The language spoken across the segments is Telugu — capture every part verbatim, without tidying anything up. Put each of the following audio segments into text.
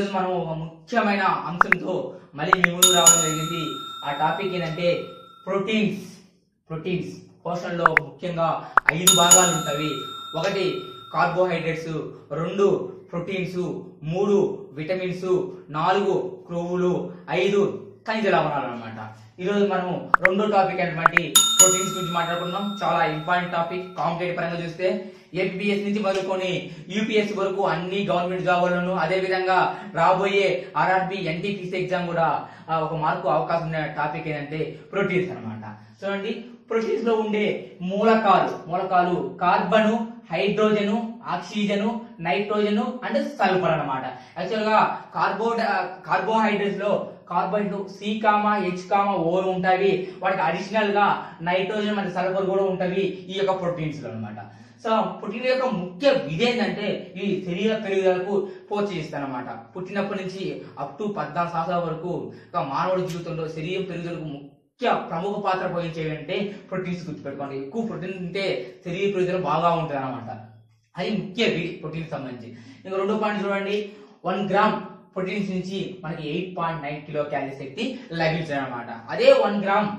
ఈరోజు మనం ఒక ముఖ్యమైన అంశంతో మళ్ళీ మీ ముందు రావడం జరిగింది. ఆ టాపిక్ ఏంటంటే ప్రోటీన్స్. ప్రోటీన్స్ పోషణలో ముఖ్యంగా ఐదు భాగాలు ఉంటాయి. ఒకటి కార్బోహైడ్రేట్స్, రెండు ప్రోటీన్స్, మూడు విటమిన్స్, నాలుగు క్రొవ్వులు, ఐదు ఖనిజ లవణాలు అన్నమాట. ఈరోజు మనం రెండో టాపిక్ అయినటువంటి ప్రోటీన్స్ గురించి మాట్లాడుకుందాం. చాలా ఇంపార్టెంట్ టాపిక్. కాంపిటేటివ్ పరంగా చూస్తే ఏపీఎస్ నుంచి మొదలుకొని యూపీఎస్ వరకు అన్ని గవర్నమెంట్ జాబులను, అదే విధంగా రాబోయే ఆర్ఆర్బి ఎన్టీపీసీ ఎగ్జామ్ కూడా ఒక మార్కు అవకాశం ఉన్న టాపిక్ ఏంటంటే ప్రోటీన్స్ అన్నమాట. చూడండి, ప్రోటీన్స్ లో ఉండే మూలకాలు మూలకాలు carbon, hydrogen, oxygen, nitrogen and sulphur అన్నమాట. యాక్చువల్ గా కార్బో కార్బోహైడ్రేట్స్ లో carbohydrate C comma H comma O ఉంటాయి. వాటికి అడిషనల్ గా నైట్రోజన్ మరియు సల్ఫర్ కూడా ఉంటాయి ఈ యొక్క ప్రోటీన్స్ లో అన్నమాట. సో ప్రోటీన్ యొక్క ముఖ్య విధి ఏంటంటే ఈ శరీర పెరుగుదలకు ప్రోత్సహిస్తాయి అన్నమాట. పుట్టినప్పటి నుంచి అప్ టు పద్నాలుగు సంవత్సరాల వరకు ఒక మానవుడి జీవితంలో శరీరం పెరుగుదలకు ముఖ్య ప్రముఖ పాత్ర పోషించేవి అంటే ప్రోటీన్స్. గుర్తుపెట్టుకోండి, ఎక్కువ ప్రోటీన్ ఉంటే శరీర పెరుగుదల బాగా ఉంటుంది అనమాట. అది ముఖ్య విధి ప్రోటీన్ సంబంధించి. ఇంకా రెండో పాయింట్ చూడండి, వన్ గ్రామ్ ప్రోటీన్స్ నుంచి మనకి eight point nine kilo calorie శక్తి లభించాయి అనమాట. అదే one gram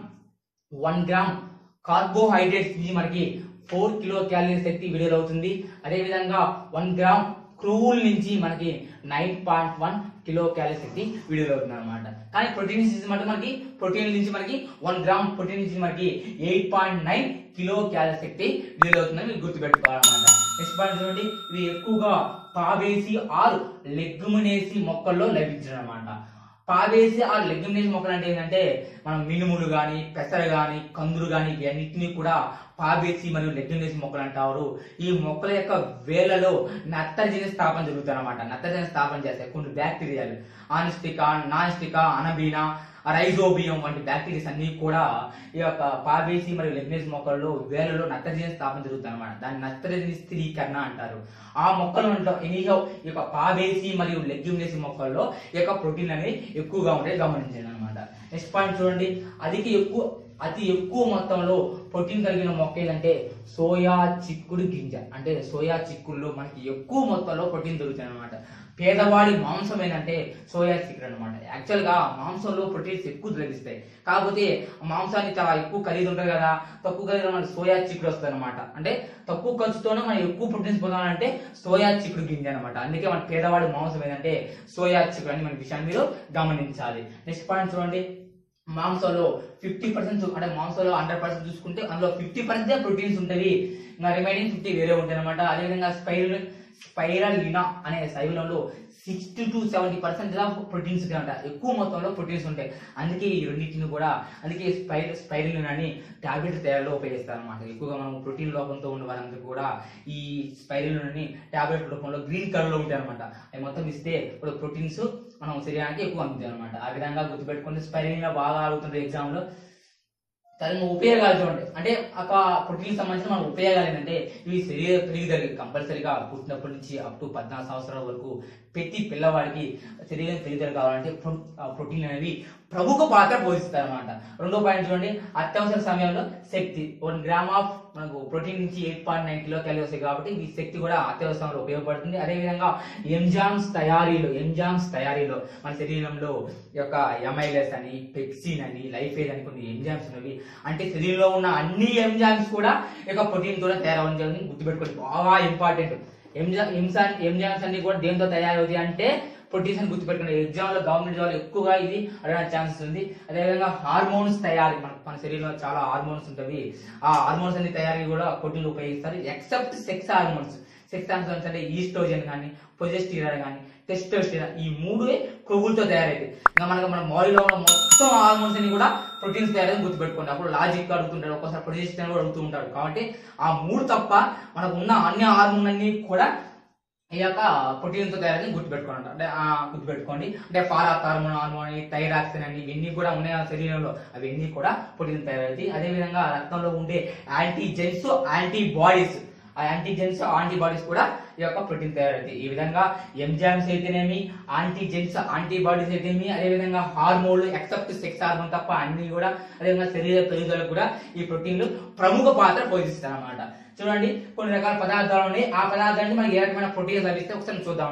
one gram carbohydrates నుంచి మనకి ఫోర్ కిలో క్యాలరీ శక్తి విడుదల అవుతుంది. అదే విధంగా వన్ గ్రామ్ క్రూవుల నుంచి మనకి nine point one kilo calorie శక్తి విడుదల అవుతుంది అనమాట. కానీ ప్రోటీన్స్ నుంచి మనకి ప్రోటీన్ నుంచి మనకి వన్ గ్రామ్ ప్రోటీన్ నుంచి మనకి eight point nine kilo calorie శక్తి విడుదల అవుతుందని మీరు గుర్తుపెట్టుకోవాలన్నమాట. నెక్స్ట్ పాయింట్ చూడండి, ఇవి ఎక్కువగా పావేసి ఆరు లెగ్యుమినేసి మొక్కల్లో లభించడం అనమాట. పావేసి ఆ లెగ్యుమినేసి మొక్కలు అంటే ఏంటంటే మనం మినుములు గాని, పెసర గాని, కందులు గాని ఇవన్నిటిని కూడా పావేసి మరియు లెగ్యుమినేసి మొక్కలు అంటారు. ఈ మొక్కల యొక్క వేళ్లలో నత్రజని స్థాపన జరుగుతుంది అనమాట. నత్రజని స్థాపన చేస్తాయి కొన్ని బ్యాక్టీరియాలు, ఆనిస్టికా, నాన్స్టికా, అనబీనా, రైజోబియం వంటి బ్యాక్టీరియాస్ అన్ని కూడా ఈ యొక్క పావేసి మరియు లెగ్యుమినేసి మొక్కల్లో వేళ్లలో నత్రజని స్థాపన జరుగుతుంది అనమాట. దాన్ని నత్రజని స్థిరీకరణ అంటారు. ఆ మొక్కలు ఎనీహో ఈ యొక్క పావేసి మరియు లెగ్యుమినేసి మొక్కల్లో ఈ యొక్క ప్రోటీన్ అనేది ఎక్కువగా ఉంటే గమనించండి అనమాట. నెక్స్ట్ పాయింట్ చూడండి, అధిక ఎక్కువ అతి ఎక్కువ మొత్తంలో ప్రోటీన్ కలిగిన మొక్క ఏదంటే సోయా చిక్కుడు గింజ. అంటే సోయా చిక్కుల్లో మనకి ఎక్కువ మొత్తంలో ప్రోటీన్ దొరుకుతుంది అనమాట. పేదవాడి మాంసం ఏంటంటే సోయా చిక్కుడు అనమాట. యాక్చువల్ గా మాంసంలో ప్రోటీన్స్ ఎక్కువ లభిస్తాయి. కాకపోతే మాంసాన్ని చాలా ఎక్కువ ఖరీదు ఉంటుంది కదా, తక్కువ ఖరీదు మనకి సోయా చిక్కుడు వస్తుంది అనమాట. అంటే తక్కువ ఖర్చుతోనే మనం ఎక్కువ ప్రోటీన్స్ పొందాలంటే సోయా చిక్కుడు గింజ అనమాట. అందుకే మన పేదవాడి మాంసం ఏంటంటే సోయా చిక్కుడు అని మన విషయాన్ని మీరు గమనించాలి. నెక్స్ట్ పాయింట్ చూడండి, మాంసంలో ఫిఫ్టీ పర్సెంట్ అంటే మాంసంలో హండ్రెడ్ పర్సెంట్ చూసుకుంటే అందులో ఫిఫ్టీ పర్సెంట్ ప్రోటీన్స్ ఉంటాయి, ఇంకా రిమైనింగ్ ఫిఫ్టీ వేరే ఉంటాయి అనమాట. అదేవిధంగా స్పైరల్ స్పైరలినా అనే శైలంలో sixty to seventy percent proteins ఉంటాయి, ఎక్కువ మొత్తంలో ప్రోటీన్స్ ఉంటాయి. అందుకే ఈ రెండింటిని కూడా అందుకే స్పై స్పైరలినా అని టాబ్లెట్ తయారీలో ఉపయోగిస్తారు అనమాట. ఎక్కువగా మనం ప్రోటీన్ లోపంతో ఉన్న వాళ్ళందరూ కూడా ఈ స్పైరలినాని టాబ్లెట్ రూపంలో గ్రీన్ కలర్ లో ఉంటాయి అనమాట. అవి మొత్తం ఇస్తే ఇప్పుడు ప్రోటీన్స్ మనం శరీరానికి ఎక్కువ అందుతాయి అనమాట. ఆ విధంగా గుర్తుపెట్టుకుంటే స్పైరలినా బాగా అడుగుతుంది ఎగ్జామ్ లో. తగిన ఉపయోగాలు చూడండి, అంటే ఒక ప్రోటీన్ సంబంధించిన మన ఉపయోగాలు ఏంటంటే ఇవి శరీర పెరుగుదల కంపల్సరీగా పుట్టినప్పటి నుంచి అప్ టు పద్నాలుగు సంవత్సరాల వరకు ప్రతి పిల్లవాడికి శరీరం పెరుగుదల కావాలంటే ప్రోటీన్ అనేవి ప్రముఖ పాత్ర పోషిస్తారు అనమాట. రెండో పాయింట్ చూడండి, అత్యవసర సమయంలో శక్తి. వన్ గ్రామ్ ఆఫ్ మనకు ప్రోటీన్ నుంచి eight point nine kilo calorie వస్తాయి కాబట్టి ఈ శక్తి కూడా అత్యవసరంలో ఉపయోగపడుతుంది. అదేవిధంగా ఎంజామ్స్ తయారీలో ఎంజామ్స్ తయారీలో మన శరీరంలో ఈ యొక్క ఎమైలస్ అని, పెప్సిన్ అని, లైఫేజ్ అని కొన్ని ఎంజామ్స్ ఉన్నవి. అంటే శరీరంలో ఉన్న అన్ని ఎంజామ్స్ కూడా ఈ యొక్క ప్రోటీన్ ద్వారా తయారవడం జరిగింది. గుర్తుపెట్టుకోండి, బాగా ఇంపార్టెంట్. ఎంజామ్ ఎంజామ్స్ అన్ని కూడా దేంతో తయారవుతాయి అంటే ప్రోటీన్స్ అని గుర్తుపెట్టుకునే. ఎగ్జామ్ లో గవర్నమెంట్ జాబ్ ఎక్కువగా ఇది అడగడానికి ఛాన్సెస్ ఉంది. అదేవిధంగా హార్మోన్స్ తయారీ, మన మన శరీరంలో చాలా హార్మోన్స్ ఉంటాయి. ఆ హార్మోన్స్ అన్ని తయారీ కూడా ప్రోటీన్లు ఉపయోగిస్తారు. Except sex hormones. Sex hormones అంటే ఈస్ట్రోజన్ కానీ, ప్రొజెస్టిరాన్ కానీ, టెస్టోస్టెరాన్, ఈ మూడు కొవ్వులతో తయారైతాయి. ఇంకా మనకు మన బాడీలో ఉన్న మొత్తం హార్మోన్స్ అన్ని కూడా ప్రోటీన్స్ తయారైతే గుర్తుపెట్టుకోండి. అప్పుడు లాజిక్ అడుగుతుంటాడు, ఒక్కోసారి ప్రొజెస్టిరాన్ కూడా అడుగుతూ ఉంటాడు. కాబట్టి ఆ మూడు తప్ప మనకు ఉన్న అన్ని హార్మోన్ అన్ని కూడా ఈ యొక్క ప్రోటీన్ తో తయారైతే గుర్తుపెట్టుకోండి. అంటే గుర్తుపెట్టుకోండి అంటే ఫారాత్ హార్మోన్ హార్మోన్ థైరాక్సిన్ అని ఇవన్నీ కూడా ఉన్నాయి శరీరంలో, అవన్నీ కూడా ప్రోటీన్ తయారవుతాయి. అదేవిధంగా రక్తంలో ఉండే యాంటీజెన్స్, యాంటీబాడీస్, ఆ యాంటీజెన్స్ యాంటీబాడీస్ కూడా ఈ యొక్క ప్రోటీన్ తయారవుతాయి. ఈ విధంగా ఎంజైమ్స్ అయితేనేమి, యాంటీజెన్స్ యాంటీబాడీస్ అయితేనేమి, అదేవిధంగా హార్మోన్లు ఎక్సెప్ట్ సెక్స్ హార్మోన్ తప్ప అన్ని కూడా, అదేవిధంగా శరీర పెరుగుదలకు కూడా ఈ ప్రోటీన్లు ప్రముఖ పాత్ర పోషిస్తాయి అన్నమాట. చూడండి, కొన్ని రకాల పదార్థాలు ఉన్నాయి. ఆ పదార్థాన్ని మనకి ఏ రకమైన ప్రోటీన్ లభిస్తే ఒకసారి చూద్దాం అన్నమాట.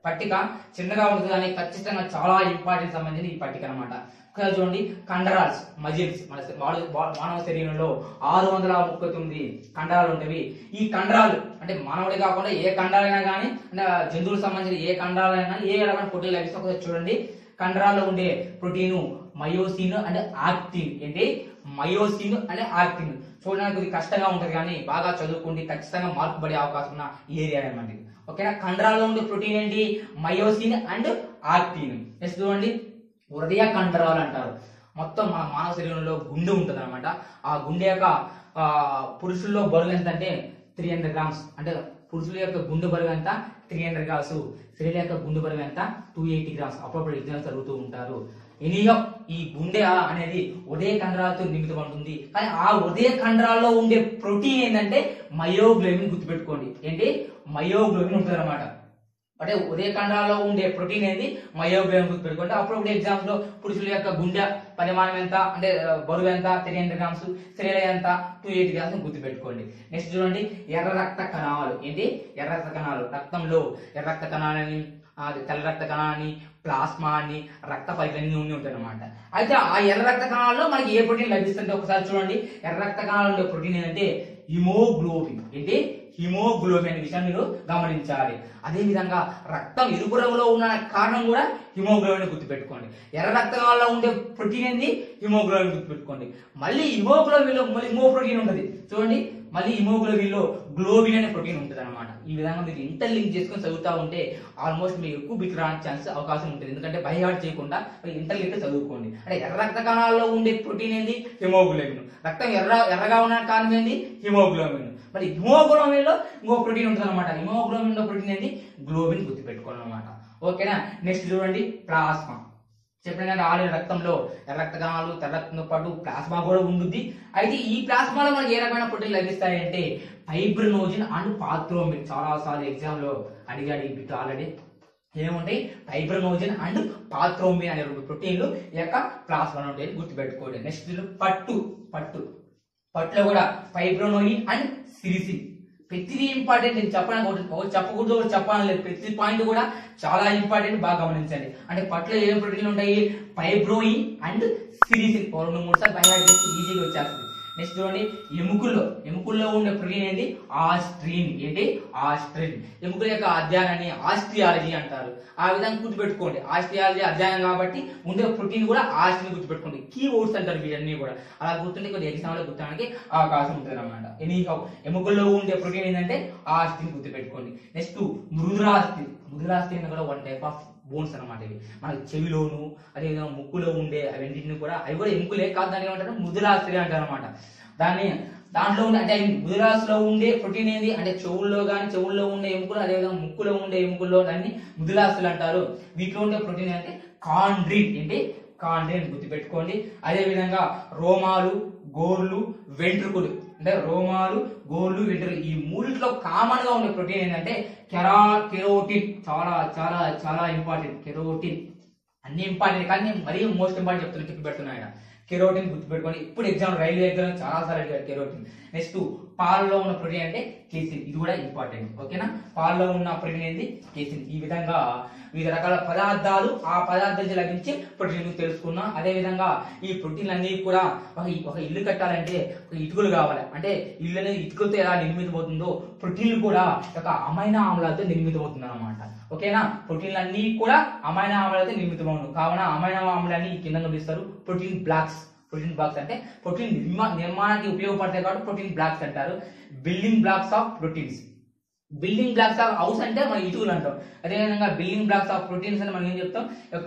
పట్టిక చిన్నగా ఉంటుంది కానీ ఖచ్చితంగా చాలా ఇంపార్టెంట్ సంబంధించిన ఈ పట్టిక అనమాట. ఇక్కడ చూడండి కండరాల్స్ మజిల్స్ మన మానవ శరీరంలో ఆరు వందల ముప్పై తొమ్మిది కండరాలు ఉంటాయి. ఈ కండరాలు అంటే మానవుడి కాకుండా ఏ కండరాలైనా కానీ అంటే జంతువులకు సంబంధించిన ఏ కండరాలైనా కానీ ఏ రకమైన ప్రోటీన్ లభిస్తే ఒకసారి చూడండి. కండరాల్లో ఉండే ప్రోటీన్ మయోసిన్ అండ్ యాక్టిన్. ఏంటి మయోసిన్ అండ్ యాక్టిన్. చూడడానికి కొద్దిగా కష్టంగా ఉంటుంది కానీ బాగా చదువుకుంటే ఖచ్చితంగా మార్పు పడే అవకాశం ఉన్న ఏరియా అనమాట. ఓకేనా, కండరాల్లో ఉండే ప్రోటీన్ ఏంటి మయోసిన్ అండ్ యాక్టిన్. నెక్స్ట్ చూడండి హృదయ కండరాలు అంటారు. మొత్తం మన మానవ శరీరంలో గుండె ఉంటుంది అనమాట. ఆ గుండె యొక్క ఆ పురుషుల్లో బరువు ఎంత అంటే త్రీ హండ్రెడ్ గ్రామ్స్. అంటే పురుషుల యొక్క గుండె బరువు ఎంత త్రీ హండ్రెడ్ గ్రామ్స్, స్త్రీల యొక్క గుండె బరువు ఎంత టూ ఎయిటీ గ్రామ్స్. అప్పుడప్పుడు ఎగ్జామ్స్ జరుగుతూ ఉంటారు. ఎనీగా ఈ గుండె అనేది ఉదయ కండరాలతో నిమితమవుతుంది. కానీ ఆ ఉదయ కండరాల్లో ఉండే ప్రోటీన్ ఏంటంటే మయోగ్లోబిన్. గుర్తుపెట్టుకోండి, ఏంటి మయోగ్లోబిన్ ఉంటుంది అనమాట. అంటే ఉదయ కండరాల్లో ఉండే ప్రోటీన్ ఏంది మయోగ్లోబిన్. గుర్తుపెట్టుకోండి. అప్పుడప్పుడు ఎగ్జామ్స్ లో పురుషుల యొక్క గుండె పరిమాణం ఎంత అంటే బరువు ఎంత త్రీ హండ్రెడ్ గ్రామ్స్, స్త్రీల ఎంత టూ ఎయిటీ గ్రామ్స్ గుర్తుపెట్టుకోండి. నెక్స్ట్ చూడండి ఎర్ర రక్త కణాలు. ఏంటి ఎర్ర రక్త కణాలు. రక్తంలో ఎర్ర రక్త కణాలని తెల్ల రక్త కణాలని ప్లాస్మా అని రక్త పరికలన్నీ ఉండి ఉంటాయి అనమాట. అయితే ఆ ఎర్ర రక్త కణాల్లో మనకి ఏ ప్రోటీన్ లభిస్తుంటే ఒకసారి చూడండి. ఎర్ర రక్త కణాలు ఉండే ప్రోటీన్ ఏంటంటే హిమోగ్లోబిన్. ఏంటి హిమోగ్లోబిన్ అనే విషయాన్ని మీరు గమనించాలి. అదే విధంగా రక్తం ఎరుపు రంగులో ఉన్న కారణం కూడా హిమోగ్లోబిన్ గుర్తుపెట్టుకోండి. ఎర్ర రక్త కణాల్లో ఉండే ప్రోటీన్ ఏంది హిమోగ్లోబిన్ గుర్తుపెట్టుకోండి. మళ్ళీ హిమోగ్లోబిన్ లో మళ్ళీ హిమో ప్రోటీన్ ఉంటుంది చూడండి. మళ్ళీ హిమోగ్లోబిన్ లో గ్లోబిన్ అనే ప్రోటీన్ ఉంటుంది అనమాట. ఈ విధంగా మీరు ఇంటర్ లింక్ చేసుకొని చదువుతా ఉంటే ఆల్మోస్ట్ మీకు ఎక్కువ బిట్ రాని ఛాన్స్ అవకాశం ఉంటుంది. ఎందుకంటే బైహార్ట్ చేయకుండా ఇంటర్ లింక్ చదువుకోండి. అంటే ఎర్ర రక్త కణాల్లో ఉండే ప్రోటీన్ ఏంది హిమోగ్లోబిన్. రక్తం ఎర్ర ఎర్రగా ఉన్న కారణం ఏంది హిమోగ్లోబిన్. మరి హిమోగ్లోబిన్ లో ఇంకో ప్రోటీన్ ఉంటుంది అనమాట. హిమోగ్లోబిన్ లో ప్రోటీన్ ఏంది గ్లోబిన్. గుర్తుపెట్టుకోవాలి అనమాట. ఓకేనా, నెక్స్ట్ చూడండి ప్లాస్మా. చెప్పిన ఆల్రెడీ రక్తంలో ఎర్ర రక్త కణాలు తెల్ల రక్తంతో పాటు ప్లాస్మా కూడా ఉంటుంది. అయితే ఈ ప్లాస్మాలో మనకి ఏ రకమైన ప్రోటీన్ లభిస్తాయి అంటే ఫైబ్రినోజన్ అండ్ పాత్రోమిన్. చాలా సార్లు ఎగ్జామ్ లో అడిగాడు ఈ బిట్ ఆల్రెడీ. ఏముంటాయి ఫైబ్రినోజన్ అండ్ పాత్రోమిన్ అనే రెండు ప్రోటీన్లు ఈ యొక్క ప్లాస్మా ఉంటాయి. గుర్తుపెట్టుకోండి. నెక్స్ట్ పట్టు పట్టు పట్టులో కూడా ఫైబ్రినోయిన్ అండ్ సిరిసిన్. ప్రతిదీ ఇంపార్టెంట్. నేను చెప్పడానికి ఒకటి చెప్పకూడదు ఒకటి చెప్పాలని లేదు. ప్రతి పాయింట్ కూడా చాలా ఇంపార్టెంట్, బాగా గమనించండి. అంటే పట్టులో ఏం ప్రోటీన్లు ఉంటాయి ఫైబ్రోయిన్ అండ్ సిరిసిన్. రెండు మూడు సార్లు బయట చేస్తే ఈజీగా వచ్చేస్తుంది. నెక్స్ట్ చూడండి ఎముకల్లో ఎముకల్లో ఉండే ప్రోటీన్ ఏంటి ఆస్ట్రిన్. ఏంటి ఆస్ట్రిన్. ఎముకల యొక్క అధ్యయనాన్ని ఆస్ట్రియాలజీ అంటారు. ఆ విధంగా గుర్తుపెట్టుకోండి. ఆస్ట్రియాలజీ అధ్యయనం కాబట్టి ఉండే ప్రోటీన్ కూడా ఆస్ట్రిన్ గుర్తుపెట్టుకోండి. కీ వర్డ్స్ అంటారు వీటన్ని కూడా. అలా గుర్తుంటే కొద్దిగా ఎగ్జామ్ లో గుర్తడానికి అవకాశం ఉంటుంది అనమాట. ఎనీ ఎముకల్లో ఉండే ప్రోటీన్ ఏంటంటే ఆస్ట్రిన్ గుర్తుపెట్టుకోండి. నెక్స్ట్ మృదులాస్థి. మృదులాస్థి అనేది కూడా వన్ టైప్ ఆఫ్ బోన్స్ అనమాట. ఇవి మనకి చెవిలోను అదేవిధంగా ముక్కులో ఉండే అవన్నింటిని కూడా అవి కూడా ఎముకలే కాదు, దాన్ని ఏమంటారు మృదులాస్థి అంటారు అనమాట. దాన్ని దాంట్లో ఉండే అంటే మృదులాస్థిలో ఉండే ప్రోటీన్ ఏంది అంటే చెవుల్లో కానీ చెవుల్లో ఉండే ఎముకలు అదేవిధంగా ముక్కులో ఉండే ఎముకల్లో దాన్ని మృదులాస్థులు అంటారు. వీటిలో ఉండే ప్రోటీన్ అంటే కాండ్రిన్. ఏంటి కాండ్రిన్ గుర్తుపెట్టుకోండి. అదే విధంగా రోమాలు గోర్లు వెంట్రుకలు. అంటే రోమాలు గోర్లు వెంట్రుకలు ఈ మూడిట్లో కామన్ గా ఉండే ప్రోటీన్ ఏంటంటే కెరా కెరోటిన్. చాలా చాలా చాలా ఇంపార్టెంట్. కెరోటిన్ అన్ని ఇంపార్టెంట్ కానీ మరీ మోస్ట్ ఇంపార్టెంట్ చెప్తున్నా టిక్ పెడుతున్నాయి. కెరోటిన్ గుర్తుపెట్టుకోండి. ఇప్పుడు ఎగ్జామ్ రైల్వే ఎగ్జామ్ చాలా సార్లు అడిగారు కెరోటిన్. నెక్స్ట్ పాలలో ఉన్న ప్రోటీన్ అంటే కేసిన్. ఇది కూడా ఇంపార్టెంట్. ఓకేనా, పాలలో ఉన్న ప్రోటీన్ ఏంటి కేసిన్. ఈ విధంగా వివిధ రకాల పదార్థాలు ఆ పదార్థాలు లభించే ప్రోటీన్ తెలుసుకున్నాం. అదే విధంగా ఈ ప్రోటీన్లు అన్ని కూడా ఒక ఒక ఇల్లు కట్టాలంటే ఒక ఇటుకలు కావాలి. అంటే ఇల్లు అనేది ఇటుకలతో ఎలా నిర్మితమవుతుందో ప్రోటీన్లు కూడా ఒక అమైనో ఆమ్లాలతో నిర్మితమవుతుంది అనమాట. ఓకేనా, ప్రోటీన్లు అన్ని కూడా అమైనో ఆమ్లాలతో నిర్మితమవును. కావున అమైనో ఆమ్లాన్ని కింద పిలుస్తారు ప్రోటీన్ బ్లాక్స్. ప్రోటీన్ బ్లాక్స్ అంటే ప్రోటీన్ నిర్మాణానికి ఉపయోగపడతాయి కాబట్టి ప్రోటీన్ బ్లాక్స్ అంటారు. Building blocks of proteins. Building blocks of house అంటే మనం ఇటుకలు అంటాం. అదేవిధంగా బిల్డింగ్ బ్లాక్స్ ఆఫ్ ప్రోటీన్స్ అని మనం ఏం చెప్తాం యొక్క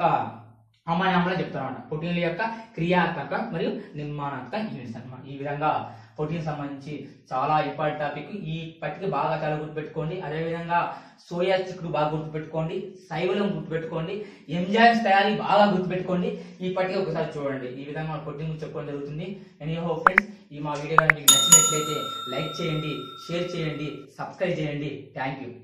అమైనో ఆమ్లాలు చెప్తాం అన్నమాట. ప్రోటీన్ల యొక్క క్రియాత్మక మరియు నిర్మాణాత్మక యూనిట్స్ అన్నమాట. ఈ విధంగా ప్రోటీన్ సంబంధించి చాలా ఇంపార్టెంట్ టాపిక్. ఈ పట్టిక బాగా చాలా గుర్తుపెట్టుకోండి. అదేవిధంగా సోయా చిక్కుడు బాగా గుర్తుపెట్టుకోండి. శైవలం గుర్తుపెట్టుకోండి. ఎంజైమ్స్ తయారీ బాగా గుర్తుపెట్టుకోండి. ఈ పట్టిక ఒకసారి చూడండి. ఈ విధంగా ప్రోటీన్ గురించి చెప్పుకోవడం జరుగుతుంది. ఎనీ హో ఫ్రెండ్స్, ఈ మా వీడియో కానీ మీకు నచ్చినట్లయితే లైక్ చేయండి, షేర్ చేయండి, సబ్స్క్రైబ్ చేయండి. Thank you.